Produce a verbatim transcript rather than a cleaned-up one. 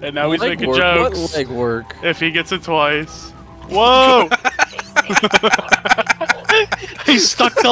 And now he's leg making work. jokes. What leg work? If he gets it twice. Whoa! He stuck the